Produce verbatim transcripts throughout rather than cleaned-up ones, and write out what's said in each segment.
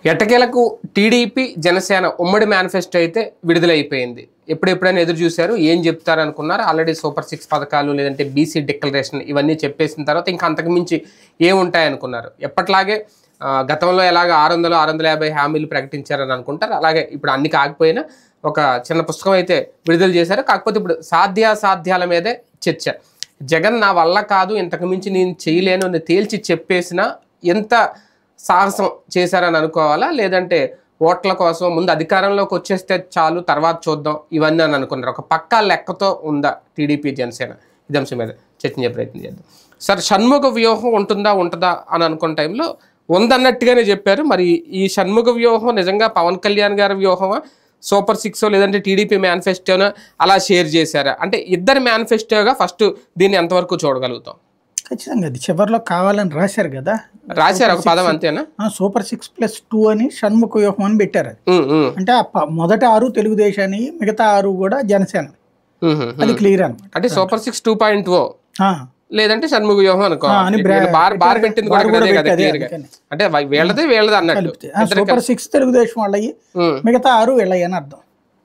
ఎట్టకేలకు టీడీపీ జనసేన ఉమ్మడి మేనిఫెస్టో అయితే విడుదలైపోయింది. ఎప్పుడెప్పుడైనా ఎదురు చూశారు, ఏం చెప్తారు అనుకున్నారు. ఆల్రెడీ సూపర్ సిక్స్ పథకాలు లేదంటే బీసీ డిక్లరేషన్ ఇవన్నీ చెప్పేసిన తర్వాత ఇంకా అంతకుమించి ఏముంటాయి అనుకున్నారు. ఎప్పట్లాగే గతంలో ఎలాగ ఆరు వందలు ఆరు వందల యాభై హామీలు ప్రకటించారని అనుకుంటారు. అలాగే ఇప్పుడు అన్ని కాకపోయినా ఒక చిన్న పుస్తకం అయితే విడుదల చేశారు. కాకపోతే ఇప్పుడు సాధ్యాసాధ్యాల మీదే చర్చ. జగన్ నా వల్ల కాదు, ఇంతకు మించి నేను చేయలేను అని తేల్చి చెప్పేసిన ఎంత సాహసం చేశారని అనుకోవాలా, లేదంటే ఓట్ల కోసం ముందు అధికారంలోకి వచ్చేస్తే చాలు తర్వాత చూద్దాం ఇవన్నీ అని అనుకున్నారు. ఒక పక్కా లెక్కతో ఉందా టీడీపీ జనసేన? ఇది అంశం మీద చర్చించే ప్రయత్నం చేద్దాం. సార్, షణ్ముఖ వ్యూహం ఉంటుందా ఉంటుందా అని అనుకున్న టైంలో ఉందన్నట్టుగానే చెప్పారు. మరి ఈ షణ్ముఖ వ్యూహం నిజంగా పవన్ కళ్యాణ్ గారి వ్యూహమా, సూపర్ సిక్స్ లేదంటే టీడీపీ మేనిఫెస్టోనా అలా షేర్ చేశారా? అంటే ఇద్దరు మేనిఫెస్టోగా ఫస్ట్ దీన్ని ఎంతవరకు చూడగలుగుతాం? ఖచ్చితంగా అది చివరిలో కావాలని రాశారు కదా, రాశారు ఒక పదం అంతేనా? సూపర్ సిక్స్ ప్లస్ టూ అని షణ్ముఖ వ్యూహం అని పెట్టారు. అది అంటే మొదటి ఆరు తెలుగుదేశాన్ని, మిగతా ఆరు కూడా జనసేన. అది క్లియర్ అనమాట. అంటే super six two point O లేదంటే షణ్ముఖ వ్యూహం అనుకోవాలి. బార్ పెట్టింది అంటే వీళ్ళదే వీళ్ళది అన్నట్టు. సూపర్ సిక్స్ తెలుగుదేశం వాళ్ళవి, మిగతా ఆరు వీళ్ళవి అని అర్థం.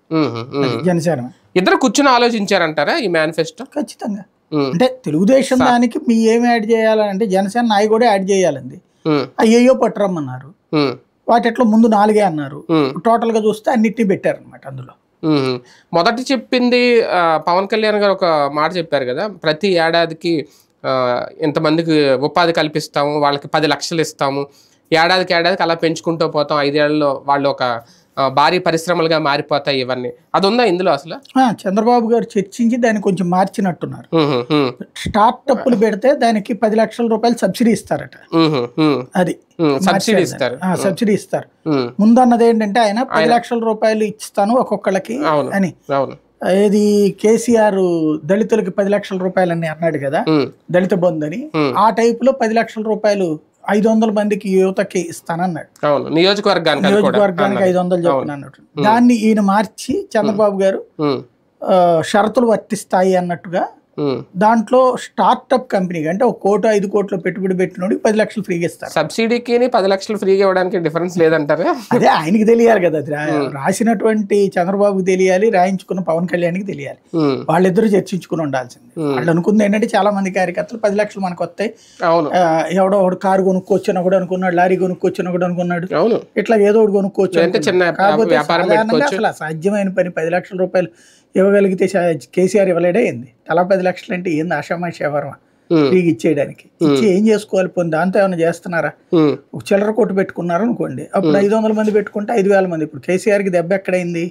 జనసేన ఇద్దరు కూర్చుని ఆలోచించారంటారా ఈ మేనిఫెస్టో? ఖచ్చితంగా. అంటే తెలుగుదేశం దానికి మీ ఏమి యాడ్ చేయాలంటే జనసేన నాయ కూడా యాడ్ చేయాలండి. అయ్యయ్యో పట్టరమ్మన్నారు. వాటిట్లో ముందు నాలుగే అన్నారు. టోటల్ గా చూస్తే అన్నిటినీ పెట్టారు అనమాట. అందులో మొదటి చెప్పింది పవన్ కళ్యాణ్ గారు ఒక మాట చెప్పారు కదా, ప్రతి ఏడాదికి ఇంతమందికి ఉపాధి కల్పిస్తాము, వాళ్ళకి పది లక్షలు ఇస్తాము, ఏడాదికి ఏడాదికి అలా పెంచుకుంటూ పోతాం, ఐదేళ్లలో వాళ్ళు ఒక భారీ పరిశ్రమలుగా మారిపోతాయి ఇవన్నీ. అది ఉందా ఇందులో అసలు? చంద్రబాబు గారు చర్చించి దాన్ని కొంచెం మార్చినట్టున్నారు. స్టార్ట్అప్లు పెడితే దానికి పది లక్షల రూపాయలు సబ్సిడీ ఇస్తారట. అది సబ్సిడీ ఇస్తారు సబ్సిడీ ఇస్తారు ముందన్నది ఏంటంటే ఆయన పది లక్షల రూపాయలు ఇస్తాను ఒక్కొక్కళ్ళకి అని. ఇది కేసీఆర్ దళితులకి పది లక్షల రూపాయలు అని అన్నాడు కదా, దళిత బంధు అని. ఆ టైప్ లో పది లక్షల రూపాయలు ఐదు వందల మందికి యువతకి ఇస్తానన్నాడు. నియోజకవర్గానికి నియోజకవర్గానికి ఐదు వందలు చెప్పిన అన్నట్టు. దాన్ని ఈయన మార్చి చంద్రబాబు గారు షరతులు వర్తిస్తాయి అన్నట్టుగా దాంట్లో స్టార్ట్అప్ కంపెనీకి అంటే ఒక కోటి ఐదు కోట్లు పెట్టుబడి పెట్టినోడికి పది లక్షలు ఫ్రీగా ఇస్తారు. సబ్సిడీకి పది లక్షలు ఫ్రీగా ఇవ్వడానికి డిఫరెన్స్ లేదంటారా? అదే ఆయనకి తెలియాలి కదా, రాసినటువంటి చంద్రబాబుకి తెలియాలి, రాయించుకున్న పవన్ కళ్యాణ్కి తెలియాలి. వాళ్ళిద్దరూ చర్చించుకుని ఉండాల్సింది. వాళ్ళు అనుకుంది ఏంటంటే చాలా మంది కార్యకర్తలు పది లక్షలు మనకు వస్తాయి, ఎవడో ఒకడు కారు కొనుక్కొచ్చిన కూడా అనుకున్నాడు, లారీ కొనుక్కొచ్చిన కూడా అనుకున్నాడు, ఇట్లా ఏదో ఒకటి కొనుక్కోవచ్చు. కాకపోతే అసలు సాధ్యమైన పని పది లక్షల రూపాయలు ఇవ్వగలిగితే కేసీఆర్ ఇవ్వలేడే ఏంది? తలా పది లక్షలు అంటే ఏంది ఆషామాషి వ్యవహారం ఫ్రీగా ఇచ్చేయడానికి? ఇచ్చి ఏం చేసుకోవాలి? పోనీ దాంతో ఏమైనా చేస్తున్నారా? ఒక చిల్లర కొట్టు పెట్టుకున్నారు అనుకోండి, అప్పుడు ఐదు వందల మంది పెట్టుకుంటే ఐదు వేల మంది. ఇప్పుడు కేసీఆర్ కి దెబ్బ ఎక్కడైంది?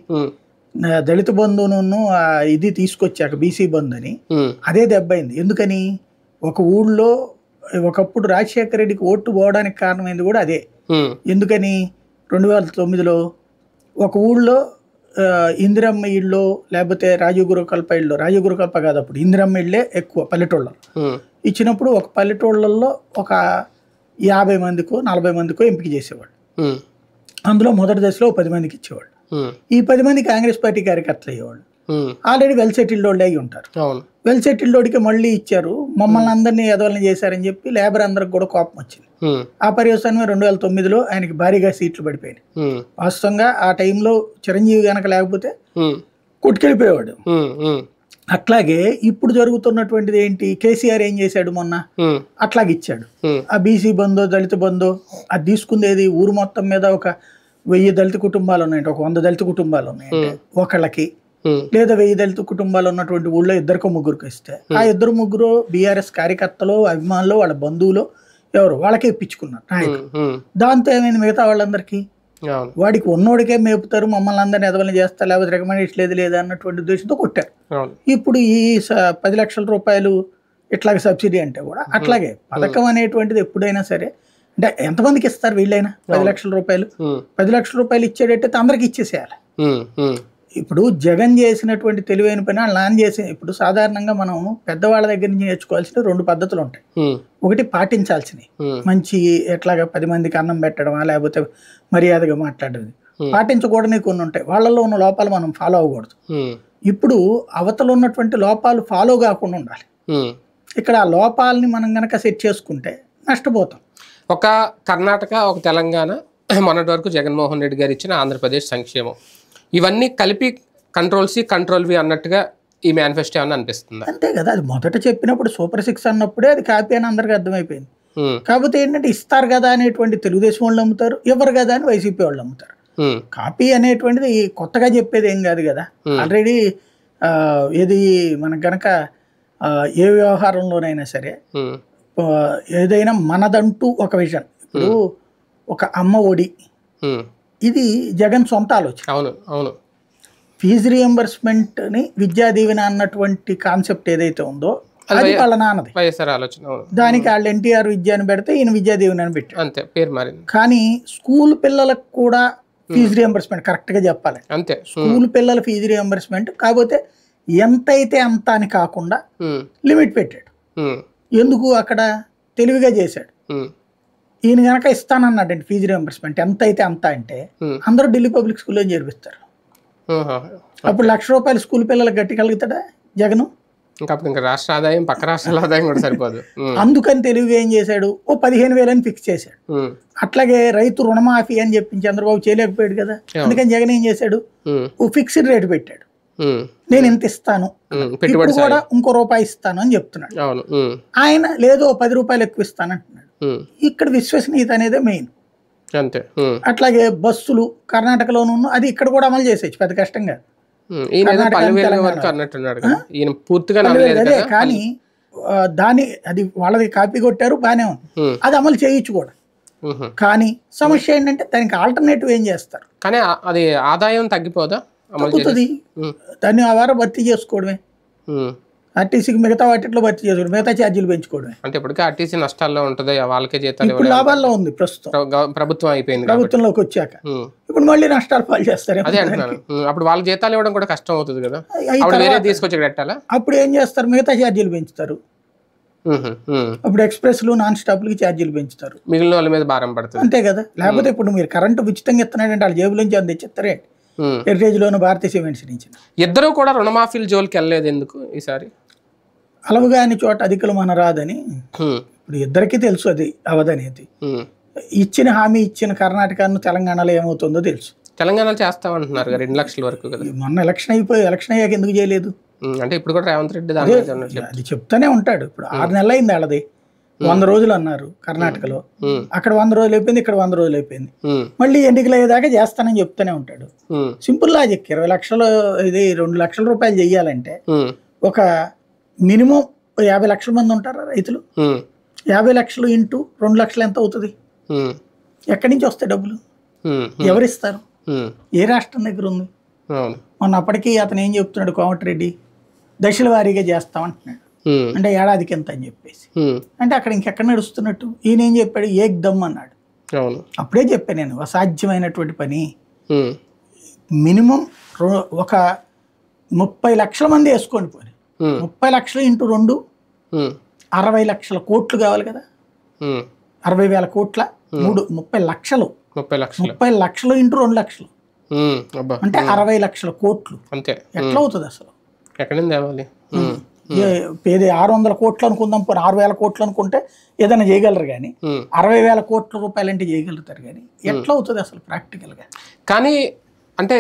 దళిత బంధువును ఇది తీసుకొచ్చాక బీసీ బంధు అని అదే దెబ్బ అయింది. ఎందుకని? ఒక ఊళ్ళో ఒకప్పుడు రాజశేఖర రెడ్డికి ఓటు పోవడానికి కారణమైంది కూడా అదే. ఎందుకని? రెండు వేల తొమ్మిదిలో ఒక ఊళ్ళో ఇందిరమ్మ ఇళ్ళు లేకపోతే రాజీవ్ గురుకల్ప ఇళ్ళు, రాజీవ్ గురుకల్ప కాదు అప్పుడు ఇందిరమ్మ ఇళ్ళే ఎక్కువ పల్లెటూళ్ళలో ఇచ్చినప్పుడు ఒక పల్లెటూళ్ళల్లో ఒక యాభై మందికో నలభై మందికో ఎంపిక చేసేవాళ్ళు. అందులో మొదటి దశలో పది మందికి ఇచ్చేవాళ్ళు. ఈ పది మంది కాంగ్రెస్ పార్టీ కార్యకర్తలు అయ్యేవాళ్ళు. ఆల్రెడీ వెల్ సెటిల్డ్ వాళ్ళు అయి ఉంటారు. వెల్ సెటిల్డ్ వాడికి మళ్ళీ ఇచ్చారు, మమ్మల్ని అందరినీ ఎదవలని చేశారని చెప్పి లేబర్ అందరికి కూడా కోపం వచ్చింది. ఆ పర్యవసానమే రెండు వేల తొమ్మిదిలో ఆయనకి భారీగా సీట్లు పడిపోయినాయి. వాస్తవంగా ఆ టైంలో చిరంజీవి గనక లేకపోతే కొట్టుకెళ్ళిపోయేవాడు. అట్లాగే ఇప్పుడు జరుగుతున్నటువంటిది ఏంటి? కేసీఆర్ ఏం చేశాడు మొన్న? అట్లాగే ఇచ్చాడు. ఆ బీసీ బంధు, దళిత బంధు అది తీసుకుందేది ఊరు మొత్తం మీద ఒక వెయ్యి దళిత కుటుంబాలు ఉన్నాయంటే, ఒక వంద దళిత కుటుంబాలు ఉన్నాయంటే ఒకళ్ళకి, లేదా వెయ్యి దళిత కుటుంబాలు ఉన్నటువంటి ఊళ్ళో ఇద్దరికో ముగ్గురికి ఇస్తే ఆ ఇద్దరు ముగ్గురు బీఆర్ఎస్ కార్యకర్తలు, అభిమానులు, వాళ్ళ బంధువులు ఎవరు వాళ్ళకే ఇప్పించుకున్నారు నాయకులు. దాంతో ఏమైంది? మిగతా వాళ్ళందరికీ వాడికి ఉన్నోడికే మేపుతారు, మమ్మల్ని అందరినీ ఎదవలని చేస్తారు, లేకపోతే రికమెండేషన్ లేదు లేదా అన్నటువంటి ఉద్దేశంతో కొట్టారు. ఇప్పుడు ఈ పది లక్షల రూపాయలు ఇట్లాగే సబ్సిడీ అంటే కూడా అట్లాగే పథకం అనేటువంటిది ఎప్పుడైనా సరే అంటే ఎంతమందికి ఇస్తారు వీళ్ళైనా? పది లక్షల రూపాయలు పది లక్షల రూపాయలు ఇచ్చేటట్టు అందరికి ఇచ్చేసేయాలి. ఇప్పుడు జగన్ చేసినటువంటి తెలివైన పని వాళ్ళు నాన్న చేసి, ఇప్పుడు సాధారణంగా మనం పెద్దవాళ్ళ దగ్గర నుంచి నేర్చుకోవాల్సిన రెండు పద్ధతులు ఉంటాయి. ఒకటి పాటించాల్సినవి, మంచి ఎట్లాగా పది మందికి అన్నం పెట్టడమా లేకపోతే మర్యాదగా మాట్లాడేది. పాటించకూడని కొన్ని ఉంటాయి, వాళ్ళలో ఉన్న లోపాలు మనం ఫాలో అవ్వకూడదు. ఇప్పుడు అవతల ఉన్నటువంటి లోపాలు ఫాలో కాకుండా ఉండాలి. ఇక్కడ ఆ లోపాలని మనం గనక సెట్ చేసుకుంటే నష్టపోతాం. ఒక కర్ణాటక, ఒక తెలంగాణ మొన్నటి వరకు జగన్మోహన్ రెడ్డి గారు ఇచ్చిన ఆంధ్రప్రదేశ్ సంక్షేమం, ఇవన్నీ కలిపి కంట్రోల్ సి కంట్రోల్ వి అన్నట్టుగా ఈ మేనిఫెస్టో ఏమన్నా అనిపిస్తుంది? అంతే కదా, అది మొదట చెప్పినప్పుడు సూపర్ సిక్స్ అన్నప్పుడే అది కాపీ అని అందరికీ అర్థమైపోయింది. కాకపోతే ఏంటంటే ఇస్తారు కదా అనేటువంటి తెలుగుదేశం వాళ్ళు అమ్ముతారు, ఎవరు కదా అని వైసీపీ వాళ్ళు అమ్ముతారు. కాపీ అనేటువంటిది కొత్తగా చెప్పేది ఏం కాదు కదా, ఆల్రెడీ ఏది మనకు గనక ఏ వ్యవహారంలోనైనా సరే ఏదైనా మనదంటూ ఒక విజన్, ఇప్పుడు ఒక అమ్మ ఒడి, ఇది జగన్ సొంత ఆలోచన. అవును అవును ఫీజు రియంబర్స్మెంట్ ని విద్యా దీవెన అన్నటువంటి కాన్సెప్ట్ ఏదైతే ఉందో అది వాళ్ళ నాన్నది, వైఎస్ఆర్ ఆలోచన. దానికి వాళ్ళు ఎన్టీఆర్ విద్యను పెడితే ఈయన విద్యా దీవెన అని పెట్టారు, అంతే పేరు మారింది. కానీ స్కూల్ పిల్లలకు కూడా ఫీజు రియంబర్స్మెంట్ కరెక్ట్ గా చెప్పాలి, అంతే స్కూల్ పిల్లల ఫీజు రియంబర్స్మెంట్ కాకపోతే ఎంతైతే అంత అని కాకుండా లిమిట్ పెట్టాడు. ఎందుకు అక్కడ తెలివిగా చేశాడు. ఈయన కనుక ఇస్తానన్నాడండి ఫీజు రియంబర్స్మెంట్ ఎంత అయితే అంత అంటే అందరూ ఢిల్లీ పబ్లిక్ స్కూల్లో చేర్పిస్తారు. అప్పుడు లక్ష రూపాయలు స్కూల్ పిల్లలకు గట్టిగలుగుతాడా జగన్? ఇంకా రాష్ట్ర ఆదాయం పక్క రాష్ట్రాల ఆదాయం కూడా సరిపోదు. అందుకని తెలివిగా ఏం చేశాడు, ఓ పదిహేను వేలని ఫిక్స్ చేశాడు. అట్లాగే రైతు రుణమాఫీ అని చెప్పి చంద్రబాబు చేయలేకపోయాడు కదా, అందుకని జగన్ ఏం చేశాడు, ఓ ఫిక్స్డ్ రేట్ పెట్టాడు. నేను ఎంత ఇస్తాను, ఇప్పుడు కూడా ఇంకో రూపాయి ఇస్తాను అని చెప్తున్నాడు. ఆయన లేదో పది రూపాయలు ఎక్కువ ఇస్తాను అంటున్నాడు. ఇక్కడ విశ్వసనీయత అనేది మెయిన్. అంతే. అట్లాగే బస్సులు కర్ణాటకలోనూ అది ఇక్కడ కూడా అమలు చేసేచ్చు, పెద్ద కష్టంగా. కానీ దాని అది వాళ్ళది కాపీ కొట్టారు, బానే ఉంది, అది అమలు చేయొచ్చు కూడా. కానీ సమస్య ఏంటంటే దానికి ఆల్టర్నేటివ్ ఏం చేస్తారు, కానీ అది ఆదాయం తగ్గిపోదా, తగ్గుతుంది. దాన్ని ఆ వారం భర్తీ చేసుకోవడమే, ఆర్టీసీకి మిగతా వాటిలో భర్తీ చేసుకోవడం, మిగతా ఛార్జీలు పెంచుకోవడమే. అంటే ఇప్పటికే ఆర్టీసీ నష్టాల్లో ఉంటుంది, వాళ్ళకే జీతాలు. ఇప్పుడు లాభాల్లో ఉంది ప్రస్తుతం, ప్రభుత్వం అయిపోయింది, ప్రభుత్వంలోకి వచ్చాక ఇప్పుడు మళ్ళీ నష్టాలు పాలు చేస్తారు. అదే అంటున్నాను, అప్పుడు వాళ్ళకి జీతాలు ఇవ్వడం కూడా కష్టం అవుతుంది కదా, వేరే తీసుకొచ్చి పెట్టాలా. అప్పుడు ఏం చేస్తారు, మిగతా ఛార్జీలు పెంచుతారు. అప్పుడు ఎక్స్ప్రెస్లు నాన్ స్టాప్లకి ఛార్జీలు పెంచుతారు, మిగిలిన వాళ్ళ మీద భారం పడుతుంది. అంతే కదా, లేకపోతే ఇప్పుడు మీరు కరెంటు ఉచితంగా ఇస్తున్నాడంటే వాళ్ళ జేబులోంచి అంత తెచ్చిస్తారే, హెరిటేజ్ లోను భారతీయ సిమెంట్స్ నుంచి. ఇద్దరు కూడా రుణమాఫీల జోలికి వెళ్ళలేదు ఎందుకు ఈసారి? అలవుగాని చోట అధికలు మన రాదని ఇప్పుడు ఇద్దరికి తెలుసు, అది అవదనేది. ఇచ్చిన హామీ ఇచ్చిన కర్ణాటకను తెలంగాణలో ఏమవుతుందో తెలుసు. తెలంగాణలో చేస్తామంటున్నారు రెండు లక్షల వరకు కదా, మొన్న ఎలక్షన్ అయిపోయి ఎలక్షన్ అయ్యాక ఎందుకు చేయలేదు అంటే ఇప్పుడు కూడా రేవంత్ రెడ్డి అది చెప్తానే ఉంటాడు. ఇప్పుడు ఆరు నెలలు అయింది వాళ్ళది, వంద రోజులు అన్నారు కర్ణాటకలో, అక్కడ వంద రోజులు అయిపోయింది, ఇక్కడ వంద రోజులు అయిపోయింది, మళ్ళీ ఎన్నికలు అయ్యేదాకా చేస్తానని చెప్తూనే ఉంటాడు. సింపుల్ లాజిక్, ఇరవై లక్షలు ఇది రెండు లక్షల రూపాయలు చెయ్యాలంటే ఒక మినిమం యాభై లక్షల మంది ఉంటారా రైతులు, యాభై లక్షలు ఇంటూ రెండు లక్షలు ఎంత అవుతుంది, ఎక్కడి నుంచి వస్తాయి డబ్బులు, ఎవరిస్తారు, ఏ రాష్ట్రం దగ్గర ఉంది? మొన్న అప్పటికీ అతను ఏం చెప్తున్నాడు కోమటిరెడ్డి, దశల వారీగా చేస్తామంటున్నాడు, అంటే ఏడాదికి ఎంత అని చెప్పేసి. అంటే అక్కడ ఇంకెక్కడ నడుస్తున్నట్టు, ఈయన ఏం చెప్పాడు, ఏక్ దమ్ అన్నాడు. అప్పుడే చెప్పాను నేను, అసాధ్యమైనటువంటి పని. మినిమం ఒక ముప్పై లక్షల మంది వేసుకోండి పోనీ, ముప్పై లక్షలు ఇంటూ రెండు అరవై లక్షల కోట్లు కావాలి కదా, అరవై వేల కోట్ల మూడు ముప్పై లక్షలు ముప్పై లక్షలు ముప్పై లక్షలు ఇంటూ రెండు లక్షలు అంటే అరవై లక్షల కోట్లు. అంతే, ఎట్లా అవుతుంది అసలు? ఎక్కడి నుంచి తేవాలి? ఏది ఆరు వందల కోట్లు అనుకుందాం, పోనీ ఆరు వేల కోట్లు అనుకుంటే ఏదైనా చేయగలరు, కానీ అరవై వేల కోట్ల రూపాయలు అంటే చేయగలుగుతారు, కానీ ఎట్లా అవుతుంది అసలు ప్రాక్టికల్గా? కానీ అంటే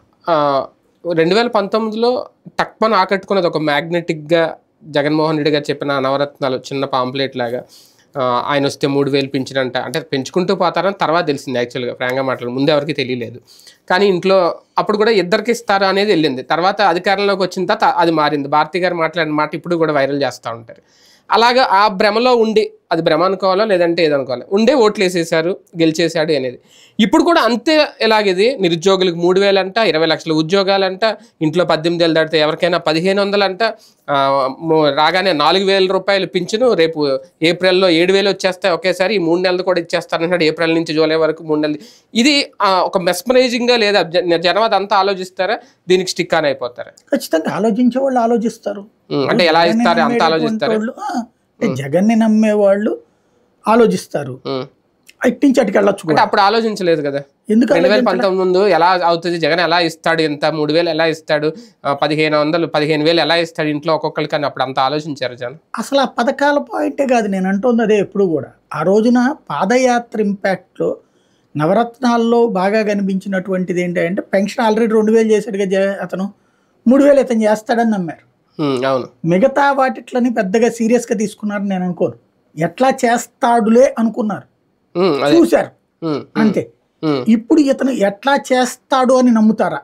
రెండు వేల పంతొమ్మిదిలో టక్మన్ ఆకట్టుకున్నది ఒక మ్యాగ్నెటిక్గా జగన్మోహన్ రెడ్డి గారు చెప్పిన నవరత్నాలు చిన్న పాంప్లెట్ లాగా, ఆయన వస్తే మూడు వేలు పెంచినంట, అంటే పెంచుకుంటూ పోతారని తర్వాత తెలిసింది. యాక్చువల్గా ఫ్రాంక్గా మాట్లాడు ముందు ఎవరికి తెలియలేదు, కానీ ఇంట్లో అప్పుడు కూడా ఇద్దరికి ఇస్తారు అనేది వెళ్ళింది. తర్వాత అధికారంలోకి వచ్చిన తర్వాత అది మారింది. భారతి గారు మాట్లాడిన మాట ఇప్పుడు కూడా వైరల్ చేస్తూ ఉంటారు. అలాగా ఆ భ్రమలో ఉండి, అది భ్రమ అనుకోవాలో లేదంటే ఏదనుకోవాలి, ఉండే ఓట్లు వేసేసారు, గెలిచేశాడు అనేది. ఇప్పుడు కూడా అంతే ఎలాగేది, నిరుద్యోగులకు మూడు వేలు అంట, ఇరవై లక్షల ఉద్యోగాలంట, ఇంట్లో పద్దెనిమిది ఏళ్ళు దాటితే ఎవరికైనా పదిహేను వందలు అంట, రాగానే నాలుగు వేల రూపాయలు పింఛను, రేపు ఏప్రిల్లో ఏడు వేలు వచ్చేస్తాయి ఒకేసారి, ఈ మూడు నెలలు కూడా ఇచ్చేస్తానన్నాడు, ఏప్రిల్ నుంచి జూలై వరకు మూడు నెలలు. ఇది ఒక మెస్మరైజింగ్గా లేదా జనం అదంతా ఆలోచిస్తారా, దీనికి స్టిక్ ఆన్ అయిపోతారా? ఖచ్చితంగా ఆలోచించే వాళ్ళు ఆలోచిస్తారు. అంటే ఎలా ఇస్తారు అంత ఆలోచిస్తారు. జగన్ని నమ్మే వాళ్ళు ఆలోచిస్తారు, ఇట్టించి అటుకి వెళ్ళొచ్చు. అంటే అప్పుడు ఆలోచించలేదు కదా, ఎందుకు రెండు వేల పంతొమ్మిది ముందు ఎలా అవుతుంది, జగన్ ఎలా ఇస్తాడు, ఎంత మూడు వేలు ఎలా ఇస్తాడు, పదిహేను వందలు పదిహేను వేలు ఎలా ఇస్తాడు ఇంట్లో ఒక్కొక్కరికి అని అప్పుడు అంత ఆలోచించారు జనం. అసలు ఆ పథకాల పాయింటే కాదు నేను అంటుంది అదే. ఎప్పుడు కూడా ఆ రోజున పాదయాత్ర ఇంపాక్ట్లో నవరత్నాల్లో బాగా కనిపించినటువంటిది ఏంటంటే పెన్షన్ ఆల్రెడీ రెండు వేలు చేశాడుగా జ- అతను మూడు వేలు ఇతను చేస్తాడని నమ్మారు. అవును. మిగతా వాటిట్లని పెద్దగా సీరియస్గా తీసుకున్నారని నేను అనుకోను. ఎట్లా చేస్తాడులే అనుకున్నారు, చూశారు అంతే. ఇప్పుడు ఇతను ఎట్లా చేస్తాడు అని నమ్ముతారా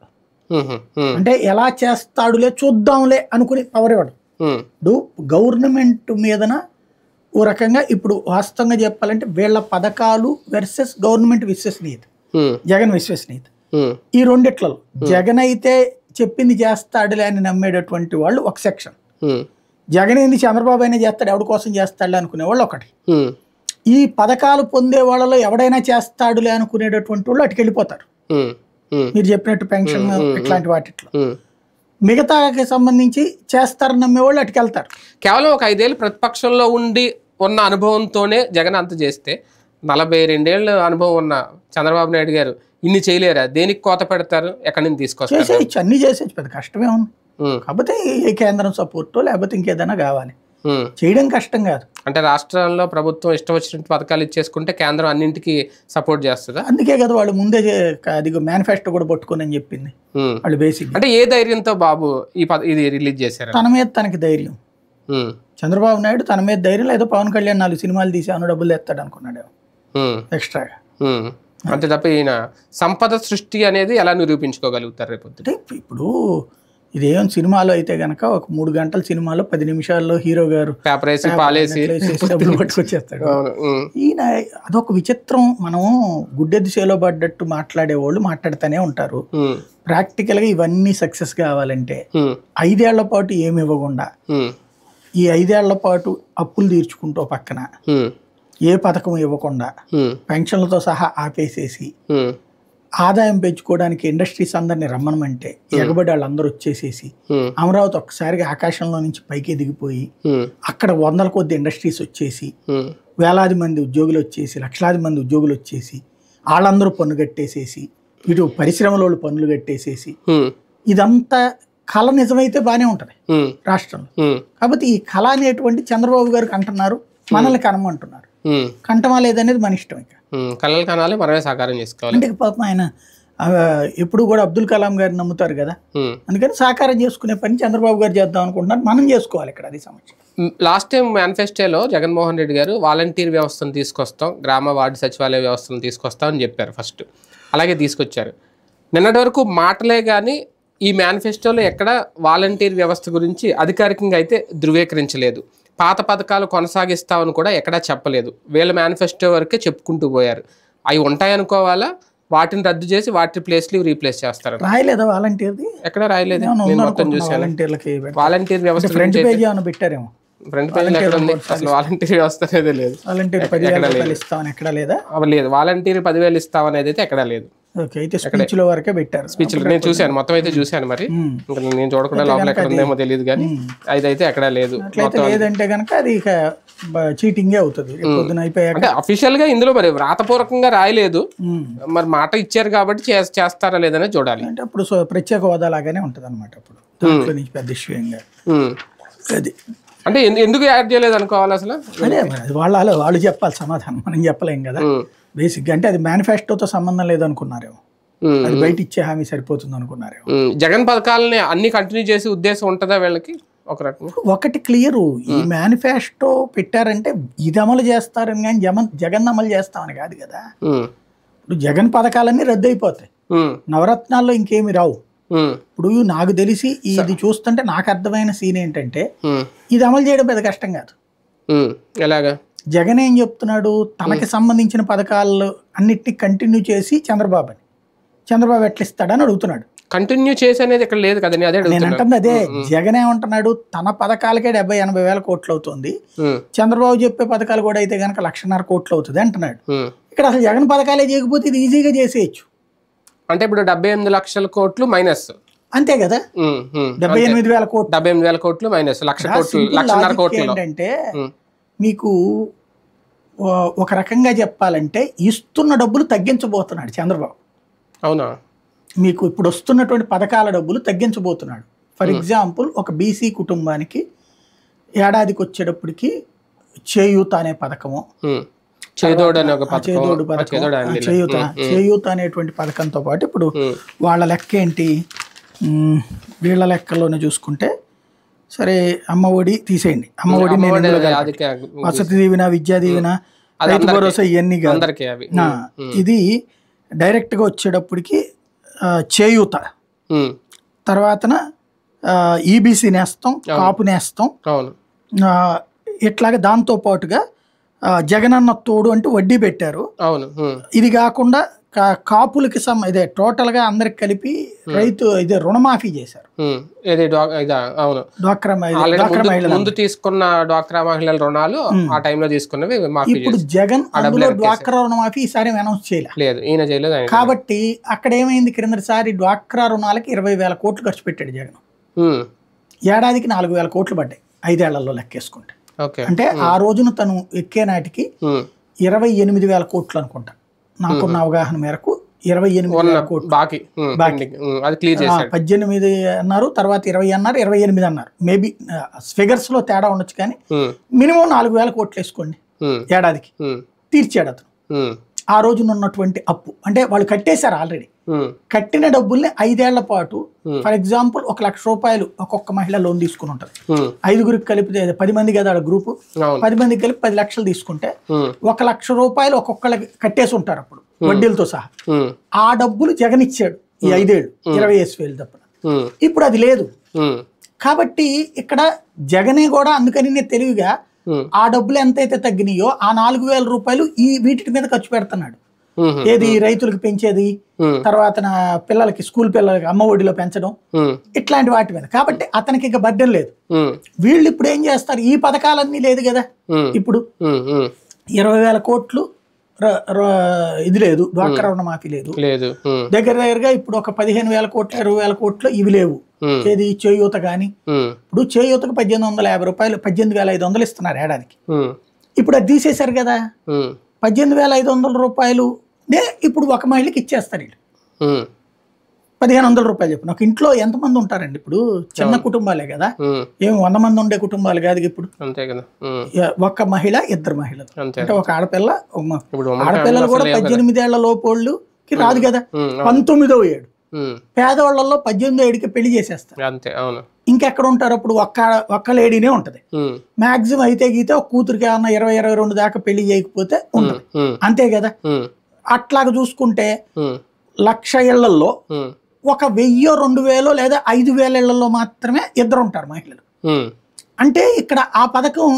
అంటే ఎలా చేస్తాడులే చూద్దాంలే అనుకుని పవర్ ఇవ్వడం. ఇప్పుడు గవర్నమెంట్ మీదన ఓ రకంగా ఇప్పుడు వాస్తవంగా చెప్పాలంటే వీళ్ళ పథకాలు వర్సెస్ గవర్నమెంట్ విశ్వసనీయత, జగన్ విశ్వసనీయత, ఈ రెండిట్లలో జగన్ అయితే చెప్పింది చేస్తాడులే అని నమ్మేటటువంటి వాళ్ళు ఒక సెక్షన్, జగన్ ఏంది చంద్రబాబు అయినా చేస్తాడు ఎవరి కోసం చేస్తాడులే అనుకునే వాళ్ళు ఒకటి, ఈ పథకాలు పొందే వాళ్ళలో ఎవడైనా చేస్తాడులే అనుకునేటటువంటి వాళ్ళు అటుకు వెళ్ళిపోతారు. మీరు చెప్పినట్టు పెన్షన్ ఇట్లాంటి వాటిట్లో మిగతాకి సంబంధించి చేస్తారని నమ్మేవాళ్ళు అటుకెళ్తారు. కేవలం ఒక ఐదేళ్ళు ప్రతిపక్షంలో ఉండి ఉన్న అనుభవంతోనే జగన్ అంత చేస్తే నలభై రెండేళ్ళ అనుభవం ఉన్న చంద్రబాబు నాయుడు గారు ఇన్ని చేయలేరా? దేనికి కోత పెడతారు? ఎక్కడి నుంచి తీసుకొస్తారు? చేసేయచ్చు, అన్ని చేసేయచ్చు, పెద్ద కష్టమే ఉంది. కాకపోతే ఏ కేంద్రం సపోర్టో లేకపోతే ఇంకేదైనా కావాలి, చేయడం కష్టం కాదు. అంటే రాష్ట్రంలో ప్రభుత్వం ఇష్టం వచ్చినట్టు పథకాలు ఇచ్చేసుకుంటే కేంద్రం అన్నింటికి సపోర్ట్ చేస్తుందా? అందుకే కదా వాళ్ళు ముందే అది మేనిఫెస్టో కూడా పట్టుకుని అని చెప్పింది వాళ్ళు. బేసిక్ అంటే ఏ ధైర్యంతో బాబు ఈ ఇది రిలీజ్ చేశారు? తన మీద తనకి ధైర్యం. చంద్రబాబు నాయుడు తన మీద ధైర్యం లేదా పవన్ కళ్యాణ్ నాలుగు సినిమాలు తీసి అను డబ్బులు తెస్తాడు అనుకున్నాడు ఎక్స్ట్రాగా. అంతే తప్ప ఈయన సంపద సృష్టి అనేది ఎలా నిరూపించుకోగలుగుతారు రేపు? అంటే ఇప్పుడు ఇదేం సినిమాలో అయితే గనక ఒక మూడు గంటల సినిమాలో పది నిమిషాల్లో హీరో గారు పేపర్ వేసి పాలేసి డబ్బులు పట్టుకొచ్చేస్తాడు. ఈయన అదొక విచిత్రం. మనం గుడ్డెద్దు చేలో పడ్డట్టు మాట్లాడేవాళ్ళు మాట్లాడుతూనే ఉంటారు. ప్రాక్టికల్ గా ఇవన్నీ సక్సెస్ కావాలంటే ఐదేళ్ల పాటు ఏమి ఇవ్వకుండా ఈ ఐదేళ్ల పాటు అప్పులు తీర్చుకుంటూ పక్కన ఏ పథకం ఇవ్వకుండా పెన్షన్లతో సహా ఆపేసేసి ఆదాయం పెంచుకోవడానికి ఇండస్ట్రీస్ అందరినీ రమ్మనమంటే ఎగబడి వాళ్ళందరూ వచ్చేసేసి అమరావతి ఒక్కసారిగా ఆకాశంలో నుంచి పైకి దిగిపోయి అక్కడ వందల కొద్ది ఇండస్ట్రీస్ వచ్చేసి వేలాది మంది ఉద్యోగులు వచ్చేసి లక్షలాది మంది ఉద్యోగులు వచ్చేసి వాళ్ళందరూ పన్ను కట్టేసేసి ఇటు పరిశ్రమల వాళ్ళు పన్నులు కట్టేసేసి ఇదంతా కళ నిజమైతే బాగానే ఉంటది రాష్ట్రంలో. కాబట్టి ఈ కళ అనేటువంటి చంద్రబాబు గారికి అంటున్నారు, మనల్ని కనమంటున్నారు. కంటమా లేదనేది మన ఇష్టం. ఇక కళలు కనాలి, మనమే సాకారం చేసుకోవాలి. అంటే పాపం ఆయన ఎప్పుడు కూడా అబ్దుల్ కలాం గారిని నమ్ముతారు కదా, అందుకని సాకారం చేసుకునే పని చంద్రబాబు గారు చేద్దాం అనుకుంటున్నారు. మనం చేసుకోవాలి ఇక్కడ, అది సమస్య. లాస్ట్ టైం మేనిఫెస్టోలో జగన్మోహన్ రెడ్డి గారు వాలంటీర్ వ్యవస్థను తీసుకొస్తాం, గ్రామ వార్డు సచివాలయ వ్యవస్థను తీసుకొస్తాం అని చెప్పారు ఫస్ట్. అలాగే తీసుకొచ్చారు. నిన్నటి వరకు మాటలే కానీ ఈ మేనిఫెస్టోలో ఎక్కడ వాలంటీర్ వ్యవస్థ గురించి అధికారికంగా అయితే ధృవీకరించలేదు. పాత పథకాలు కొనసాగిస్తామని కూడా ఎక్కడా చెప్పలేదు. వీళ్ళ మేనిఫెస్టో వరకే చెప్పుకుంటూ పోయారు. అవి ఉంటాయనుకోవాలా, వాటిని రద్దు చేసి వాటి ప్లేస్లు రీప్లేస్ చేస్తారు. రాయలేదా వాలంటీర్ది? ఎక్కడ రాయలేదు, నేను మొత్తం చూసాను. వాలంటీర్లకి వాలంటీర్ వ్యవస్థ ఫ్రంట్ పేజ్ ఏమైనా పెట్టారేమో. ఫ్రంట్ పేజ్ ఎక్కడ ఉంది? అసలు వాలంటీర్ వ్యవస్థ అనేది లేదు. వాలంటీర్ పదివేలు ఇస్తామని ఎక్కడా లేదా? లేదు, వాలంటీర్ పదివేలు ఇస్తామనేది అయితే ఎక్కడా లేదు. అయితే స్పీచ్ లో వరకే పెట్టారు. స్పీచ్ లో నేను చూశాను, మొత్తం అయితే చూశాను. మరి నేను చూడకుండా లోపల ఎక్కడ ఉందేమో తెలియదు కానీ అదైతే ఎక్కడ లేదు. లేదంటే కనుక అది చీటింగే అవుతుంది. అంటే అఫీషియల్ గా ఇందులో మరి వ్రాతపూర్వకంగా రాయలేదు, మరి మాట ఇచ్చారు కాబట్టి చేస్తారా లేదనే చూడాలి. అంటే అప్పుడు ప్రత్యేక హోదా లాగానే ఉంటది అనమాట. అప్పుడు దాంట్లో నుంచి పెద్ద విషయంగా అది అంటే ఎందుకు యాడ్ చేయలేదు అనుకోవాలి అసలు. అదే వాళ్ళ వాళ్ళు చెప్పాలి సమాధానం, మనం చెప్పలేం కదా. బేసిక్గా అంటే అది మేనిఫెస్టోతో సంబంధం లేదనుకున్నారేమో, అది బయట ఇచ్చే హామీ సరిపోతుంది అనుకున్నారేమో. జగన్ పథకాలని అన్ని కంటిన్యూ చేసే ఉద్దేశం ఉంటుందా వీళ్ళకి? ఒక రకం ఒకటి క్లియర్, ఈ మేనిఫెస్టో పెట్టారంటే ఇది అమలు చేస్తారని కానీ జగన్ జగన్ అమలు చేస్తామని కాదు కదా. ఇప్పుడు జగన్ పథకాలన్నీ రద్దు అయిపోతాయి, నవరత్నాల్లో ఇంకేమి రావు. ఇప్పుడు నాకు తెలిసి ఇది చూస్తుంటే నాకు అర్థమైన సీన్ ఏంటంటే ఇది అమలు చేయడం పెద్ద కష్టం కాదు. ఎలాగా? జగన్ ఏం చెప్తున్నాడు, తనకి సంబంధించిన పథకాలు అన్నిటినీ కంటిన్యూ చేసి చంద్రబాబు అని చంద్రబాబు ఎట్లా ఇస్తాడని అడుగుతున్నాడు. కంటిన్యూ చేసి అనేది ఇక్కడ లేదు కదా. నేను అంటుంది అదే, జగన్ ఏమంటున్నాడు, తన పథకాలకే డెబ్బై ఎనభై వేల కోట్లు అవుతుంది, చంద్రబాబు చెప్పే పథకాలు కూడా అయితే కనుక లక్షన్నర కోట్లు అవుతుంది అంటున్నాడు. ఇక్కడ అసలు జగన్ పథకాలే చేయకపోతే ఇది ఈజీగా చేసేయచ్చు. అంటే ఇప్పుడు డెబ్బై ఎనిమిది లక్షల కోట్లు మైనస్, అంతే కదా. డెబ్బై ఎనిమిది వేల కోట్లు డెబ్బై ఎనిమిది వేల కోట్లు మైనస్ లక్ష కోట్లు లక్షన్నర కోట్లు. ఏంటంటే మీకు ఒక రకంగా చెప్పాలంటే ఇస్తున్న డబ్బులు తగ్గించబోతున్నాడు చంద్రబాబు. అవునా? మీకు ఇప్పుడు వస్తున్నటువంటి పథకాల డబ్బులు తగ్గించబోతున్నాడు. ఫర్ ఎగ్జాంపుల్ ఒక బీసీ కుటుంబానికి ఏడాదికి వచ్చేటప్పటికి చేయూత అనే పథకము, చేదోడు అనే ఒక పథకం, చేదోడు పథకం, చేదోడు అండి. చేయూత చేయూత అనేటువంటి పథకంతో పాటు ఇప్పుడు వాళ్ళ లెక్క ఏంటి, ఉమ్, వీళ్ళ లెక్కలోనే చూసుకుంటే సరే అమ్మ ఒడి తీసేయండి, అమ్మ ఒడి నేను ఇందులో కలపను. వసతి దీవెన, విద్యా దీవెన, రైతు భరోసా ఇవన్నీ కాదు. అందరికీ అవి. ఆ, ఇది డైరెక్ట్ గా వచ్చేటప్పటికి ఆ, చేయూత, ఉమ్, తర్వాతన ఈబీసీ నేస్తాం, కాపు నేస్తాం, అవును ఆ, ఇట్లాగే దాంతో పాటుగా ఆ, జగనన్న తోడు అంటే వడ్డీ పెట్టారు. అవును ఉమ్, ఇది కాకుండా కా- కాపులకి సమ్ ఇదే టోటల్ గా అందరికి కలిపి రైతు ఇదే రుణమాఫీ చేశారు. ఉమ్, ఇది డ్వా- ఇదా అవును డ్వాక్రా మహిళ- ఆల్రెడీ డ్వాక్రా ముందు మహిళలు. ముందు తీసుకున్న డ్వాక్రా మహిళల రుణాలు ఆ టైంలో తీసుకున్నవి మాఫీ ఇప్పుడు చేసి జగన్ ఆ డబ్బులు అందులో వెనక్కి డ్వాక్రా రుణమాఫీ ఈసారి అనౌన్స్ చేయలే. లేదు, ఈయన చేయలేదు, ఆయన కాబట్టి అక్కడ ఏమైంది, క్రిందసారి డ్వాక్రా రుణాలకి ఇరవై వేల కోట్లు ఖర్చు పెట్టాడు జగన్. ఉమ్, ఏడాదికి నాలుగు వేల కోట్లు పడ్డాయి ఐదేళ్లలో లెక్కేసుకుంటే. ఓకే అంటే ఆ రోజున తను ఎక్కే నాటికి ఉమ్, ఇరవై ఎనిమిది వేల కోట్లు అనుకుంటా, నాకున్న అవగాహన మేరకు ఇరవై ఎనిమిది వేల కోట్లు. బాకీ ఉమ్, pending. ఉమ్, అది క్లియర్ ఆ, చేశాడు. పద్దెనిమిది అన్నారు, తర్వాత ఇరవై అన్నారు, ఇరవై ఎనిమిది అన్నారు. మేబీ ఫిగర్స్ లో తేడా ఉండొచ్చు, కానీ ఉమ్, మినిమం నాలుగు వేల కోట్లు వేసుకోండి ఉమ్, ఏడాదికి. ఉమ్, తీర్చాడు అతను ఉమ్, ఆ రోజున ఉన్నటువంటి అప్పు. అంటే వాళ్ళు కట్టేశారు ఆల్రెడీ, ఉమ్, కట్టిన డబ్బుల్ని ఐదేళ్ల పాటు ఫర్ ఎగ్జాంపుల్ ఒక లక్ష రూపాయలు ఒక్కొక్క మహిళ లోన్ తీసుకుని ఉంటుంది. ఉమ్, ఐదుగురికి కలిపితే పది మంది కదా ఆడ గ్రూపు, అవును పది మందికి కలిపి పది లక్షలు తీసుకుంటే ఉమ్, ఒక లక్ష రూపాయలు ఒక్కొక్కళ్ళకి కట్టేసి ఉంటారు అప్పుడు వడ్డీలతో సహా. ఉమ్, ఆ డబ్బులు జగన్ ఇచ్చాడు ఈ ఐదేళ్ళు, ఇరవై వేసి వేలు తప్ప. ఉమ్, ఇప్పుడు అది లేదు. ఉమ్, కాబట్టి ఇక్కడ జగనే కూడా అందుకని తెలివిగా ఉమ్, ఆ డబ్బులు ఎంతైతే తగ్గినాయో ఆ నాలుగు వేల రూపాయలు ఈ వీటి మీద ఖర్చు పెడుతున్నాడు. ఉమ్, ఏది రైతులకు పెంచేది, ఉమ్, తర్వాత నా పిల్లలకి స్కూల్ పిల్లలకి అమ్మ ఒడిలో పెంచడం, ఉమ్, ఇట్లాంటి వాటి మీద. కాబట్టి అతనికి ఇక బడ్డెం లేదు. ఉమ్, వీళ్ళు ఇప్పుడు ఏం చేస్తారు, ఈ పథకాలన్నీ లేదు కదా ఉమ్, ఇప్పుడు. ఉమ్, ఉమ్, ఇరవై వేల కోట్లు ర- ర- ఇది లేదు, డ్వాక్రా రుణమాఫీ లేదు. లేదు ఉమ్, దగ్గర దగ్గరగా ఇప్పుడు ఒక పదిహేను వేల కోట్లు, ఇరవై వేల కోట్లు ఇవి లేవు. ఉమ్, ఏది చేయూత కానీ, ఉమ్, ఇప్పుడు చేయూతకు పద్దెనిమిది వందల యాభై రూపాయలు, పద్దెనిమిది వేల ఐదు వందలు ఇస్తున్నారు ఏడాదికి. ఉమ్, ఇప్పుడు అది తీసేశారు కదా, ఉమ్, పద్దెనిమిది వేల ఐదు వందల రూపాయలు నే ఇప్పుడు ఒక మహిళకి ఇచ్చేస్తారు వీళ్ళు. ఉమ్, పదిహేను వందల రూపాయలు చెప్పిన ఒక ఇంట్లో ఎంతమంది ఉంటారండి ఇప్పుడు, చిన్న కుటుంబాలే కదా, ఉమ్, ఏమి వంద మంది ఉండే కుటుంబాలు కాదు ఇప్పుడు. అంతే కదా ఉమ్, ఒక మహిళ, ఇద్దరు మహిళలు, అంతే అంటే ఒక ఆడపిల్ల, ఒక మ- ఇప్పుడు ఉమ్మడి ఆడపిల్లలు ఫ్యామిలీ కూడా అసలు లేవు కదా. పద్దెనిమిది ఏళ్ల లోపోళ్ళుకి రాదు కదా, ఉమ్, అవును. పంతొమ్మిదో ఏడు. ఉమ్, పేదవాళ్ళల్లో పద్దెనిమిదో ఏడుకి పెళ్లి చేసేస్తారు. అంతే అవును ఇంకెక్కడ ఉంటారు అప్పుడు, ఒక్క ఒక్క లేడీనే ఉంటది ఉమ్, మాక్సిమం. అయితే గీతే ఒక కూతురికి ఏమన్నా ఇరవై ఇరవై రెండు దాకా పెళ్లి చేయకపోతే ఉండదు, ఉమ్, అంతే కదా. ఉమ్, అట్లాగా చూసుకుంటే ఉమ్, లక్ష ఇళ్లలో ఉమ్, ఒక వెయ్యో రెండు వేలో లేదా ఐదు వేల ఇళ్లలో మాత్రమే ఇద్దరు ఉంటారు మహిళలు. ఉమ్, అంటే ఇక్కడ ఆ పథకం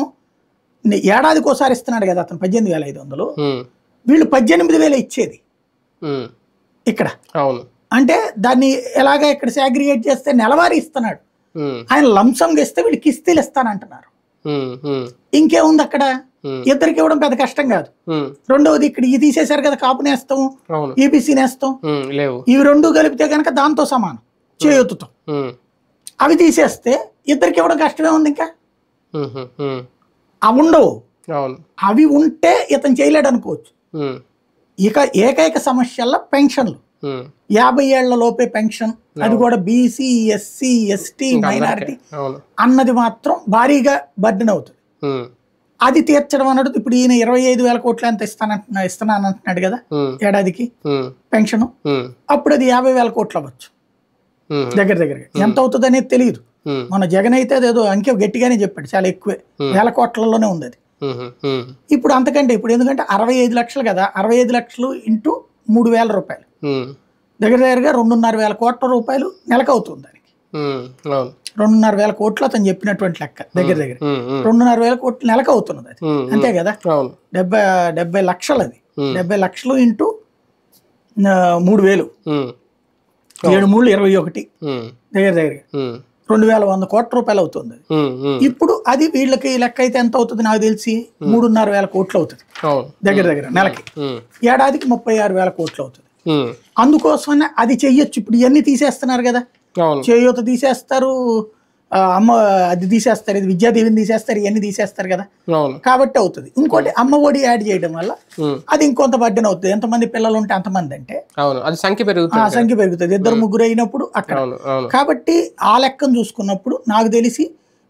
ఏడాదికి ఒకసారి ఇస్తున్నాడు కదా అతను, పద్దెనిమిది వేల ఐదు వందలు. ఉమ్, వీళ్ళు పద్దెనిమిది వేలు ఇచ్చేది ఉమ్, ఇక్కడ. అవును అంటే దాన్ని ఎలాగా ఇక్కడ సాగ్రిగేట్ చేస్తే నెలవారీ ఇస్తున్నాడు. ఉమ్, ఆయన లంసంగా ఇస్తే వీళ్ళు కిస్తీలు ఇస్తానంటున్నారు. ఉమ్, ఉమ్, ఇంకేముంది అక్కడ, ఉమ్, ఇద్దరికి ఇవ్వడం పెద్ద కష్టం కాదు. ఉమ్, రెండవది ఇక్కడ ఇది తీసేశారు కదా, కాపు నేస్తాం, అవును ఈబీసీ నేస్తాం, ఉమ్, లేవు ఇవి రెండు కలిపితే కనుక దాంతో సమానం చేయూతతో. ఉమ్, అవి తీసేస్తే ఇద్దరికి ఇవ్వడం కష్టమే ఉంది. ఇంకా ఉమ్, ఉమ్, ఉమ్, అవి ఉండవు. అవును అవి ఉంటే ఇతను చేయలేడు అనుకోవచ్చు. ఉమ్, ఇక ఏకైక సమస్యల్లో పెన్షన్లు, ఉమ్, యాభై ఏళ్ల లోపే పెన్షన్, అది కూడా బీసీ, ఎస్సీ, ఎస్టీ, మైనారిటీ అవును అన్నది మాత్రం భారీగా బర్డెన్ అవుతుంది. ఉమ్, అది తీర్చడం అన్నట్టు ఇప్పుడు ఈయన ఇరవై ఐదు వేల కోట్లు ఎంత ఇస్తానంటున్నా ఇస్తున్నాను అంటున్నాడు కదా ఉమ్, ఏడాదికి ఉమ్, పెన్షన్. ఉమ్, అప్పుడు అది యాభై వేల కోట్లు అవ్వచ్చు ఉమ్, దగ్గర దగ్గరగా. ఎంత అవుతుంది అనేది తెలియదు. ఉమ్, మన జగన్ అయితే అదేదో అంకె గట్టిగానే చెప్పాడు, చాలా ఎక్కువే, వేల కోట్లలోనే ఉంది అది. ఉమ్, ఉమ్, ఇప్పుడు అంతకంటే ఇప్పుడు ఎందుకంటే అరవై ఐదు లక్షలు కదా, అరవై ఐదు లక్షలు ఇంటూ మూడు వేల రూపాయలు ఉమ్, దగ్గర దగ్గరగా రెండున్నర వేల కోట్ల రూపాయలు నెలకు అవుతుంది దానికి. ఉమ్, అవును రెండున్నర వేల కోట్లు అతను చెప్పినటువంటి లెక్క దగ్గర దగ్గర ఉమ్, ఉమ్, రెండున్నర వేల కోట్లు నెలకు అవుతున్నది అది, ఉమ్, అంతే కదా. అవును డెబ్బై డెబ్బై లక్షలు అది, ఉమ్, డెబ్బై లక్షలు ఇంటూ ఆ, మూడు వేలు, ఉమ్, ఏడు మూడు ఇరవై ఒకటి ఉమ్, దగ్గర దగ్గరగా ఉమ్, రెండు వేల వంద కోట్ల రూపాయలు అవుతుంది అది. ఉమ్, ఉమ్, ఇప్పుడు అది వీళ్ళకి లెక్క అయితే ఎంత అవుతుంది నాకు తెలిసి మూడున్నర వేల కోట్లు అవుతుంది అవును దగ్గర దగ్గర నెలకి. ఉమ్, ఏడాదికి ముప్పై ఆరు వేల కోట్లు అవుతుంది. ఉమ్, అందుకోసమనే అది చెయ్యొచ్చు. ఇప్పుడు ఇవన్నీ తీసేస్తున్నారు కదా, అవును చేయూత తీసేస్తారు, ఆ, అమ్మ అది తీసేస్తారు, ఇది విద్యా దీవెన తీసేస్తారు, ఇవన్నీ తీసేస్తారు కదా, అవును కాబట్టి అవుతుంది. ఇంకోటి అమ్మ ఒడి యాడ్ చేయడం వల్ల ఉమ్, అది ఇంకొంత బడ్డెన్ అవుతుంది. ఎంతమంది పిల్లలు ఉంటే అంతమంది అంటే అవును అది సంఖ్య ఆ పెరుగుతుంది. సంఖ్య పెరుగుతుంది, ఇద్దరు ముగ్గురు అయినప్పుడు అక్కడ. అవును అవును కాబట్టి ఆ లెక్కను చూసుకున్నప్పుడు నాకు తెలిసి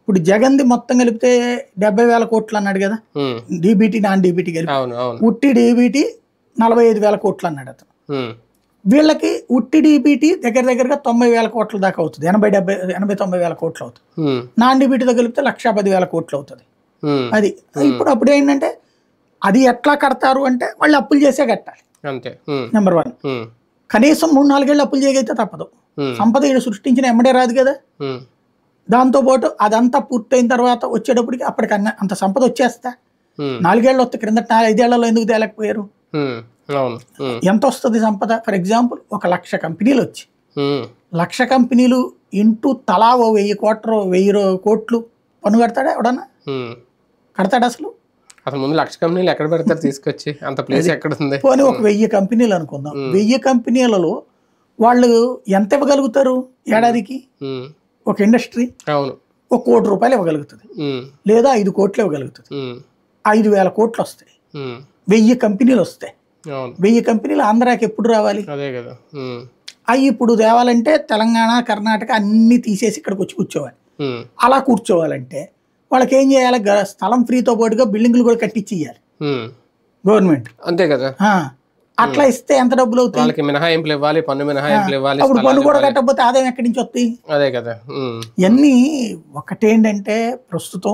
ఇప్పుడు జగన్ది మొత్తం కలిపితే డెబ్బై వేల కోట్లు అన్నాడు కదా, డీబీటీ నాన్ డీబీటీ కలిపి. ఉట్టి డీబీటీ నలభై ఐదు వేల కోట్లు అన్నాడు అతను. వీళ్ళకి ఉట్టి డీబీటీ దగ్గర దగ్గరగా తొంభై వేల కోట్ల దాకా అవుతుంది, ఎనభై డెబ్బై ఎనభై తొంభై వేల కోట్లు అవుతుంది. నాన్ డీబీటీతో కలిపితే లక్ష పది వేల కోట్లు అవుతుంది. అది ఇప్పుడు అప్పుడు ఏంటంటే అది ఎట్లా కడతారు అంటే వాళ్ళు అప్పులు చేసే కట్టాలి. నెంబర్ వన్, కనీసం మూడు నాలుగేళ్ళు అప్పులు చేయగైతే తప్పదు. సంపద ఇక్కడ సృష్టించిన ఎమ్మడే రాదు కదా. దాంతోపాటు అదంతా పూర్తయిన తర్వాత వచ్చేటప్పటికి అప్పటికి అన్న అంత సంపద వచ్చేస్తా. నాలుగేళ్ళు వస్తే క్రింద ఐదేళ్లలో ఎందుకు తేలేకపోయారు? ఎంత వస్తుంది సంపద? ఫర్ ఎగ్జాంపుల్ ఒక లక్ష కంపెనీలు వచ్చి లక్ష కంపెనీలు ఇంటూ తలా ఓ వెయ్యి కోట్ల వెయ్యి కోట్లు పన్ను కడతాడా ఎవడన్నా? కడతాడు అసలు? అసలు ముందు లక్ష కంపెనీలు ఎక్కడ పెడతారు తీసుకొచ్చి? అంత ప్లేస్ ఎక్కడ ఉంది? పోనీ ఒక వెయ్యి కంపెనీలు అనుకుందాం. వెయ్యి కంపెనీలలో వాళ్ళు ఎంత ఇవ్వగలుగుతారు ఏడాదికి? ఒక ఇండస్ట్రీ ఒక కోటి రూపాయలు ఇవ్వగలుగుతుంది, లేదా ఐదు కోట్లు ఇవ్వగలుగుతుంది. ఐదు వేల కోట్లు వస్తాయి, వెయ్యి కంపెనీలు వస్తాయి. వెయ్యి కంపెనీలు ఆంధ్రాకి ఎప్పుడు రావాలి? అవి ఇప్పుడు తేవాలంటే తెలంగాణ కర్ణాటక అన్ని తీసేసి ఇక్కడికి వచ్చి కూర్చోవాలి. అలా కూర్చోవాలంటే వాళ్ళకి ఏం చేయాలి? స్థలం ఫ్రీతో పాటుగా బిల్డింగ్లు కూడా కట్టించి ఇవ్వాలి గవర్నమెంట్. అంతే కదా. అట్లా ఇస్తే ఎంత డబ్బులు అవుతాయి? మినహాయింపులు ఇవ్వాలి, పన్ను మినహాయింపులు ఇవ్వాలి. అప్పుడు పన్ను కూడా కట్టకపోతే ఆదాయం ఎక్కడి నుంచి వస్తాయి? అదే కదా. ఇవన్నీ ఒకటేంటంటే ప్రస్తుతం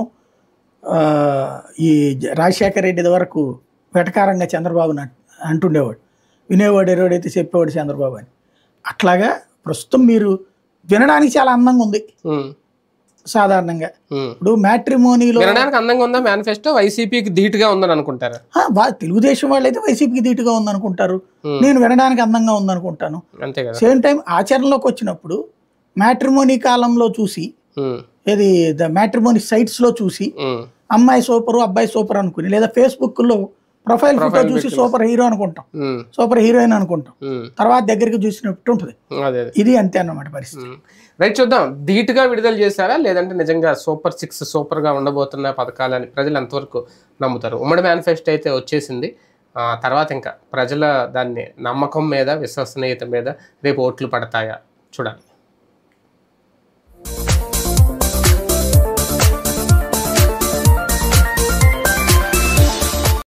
ఈ రాజశేఖర రెడ్డి వరకు వెటకారంగా చంద్రబాబు అంటుండేవాడు, వినేవాడు ఎవడైతే చెప్పేవాడు చంద్రబాబు అని. అట్లాగా ప్రస్తుతం మీరు వినడానికి చాలా అందంగా ఉంది సాధారణంగా. ఇప్పుడు మ్యాట్రిమోనీలో అందంగా ఉందా మేనిఫెస్టో? వైసీపీకి ధీటుగా ఉందని అనుకుంటారు. తెలుగుదేశం వాళ్ళు అయితే వైసీపీకి ధీటుగా ఉందనుకుంటారు, నేను వినడానికి అందంగా ఉందనుకుంటాను. సేమ్ టైం ఆచరణలోకి వచ్చినప్పుడు మ్యాట్రిమోనీ కాలంలో చూసి, ఏది ద మ్యాట్రిమోనీ సైట్స్ లో చూసి అమ్మాయి సూపర్ అబ్బాయి సూపర్ అనుకుని, లేదా ఫేస్బుక్ లో ప్రొఫైల్ ఫోటో చూసి సూపర్ హీరో అనుకుంటాం, సూపర్ హీరోయిన్ అనుకుంటాం, తర్వాత దగ్గరికి చూసినట్టు ఉంటుంది. ఇది అంతే అన్నమాట పరిస్థితి. రైట్, చూద్దాం. ధీటుగా విడుదల చేశారా లేదంటే నిజంగా సూపర్ సిక్స్ సూపర్ గా ఉండబోతున్న పథకాలని ప్రజలు ఎంతవరకు నమ్ముతారు? ఉమ్మడి మేనిఫెస్టో అయితే వచ్చేసింది, తర్వాత ఇంకా ప్రజల దాన్ని నమ్మకం మీద విశ్వసనీయత మీద రేపు ఓట్లు పడతాయా చూడాలి.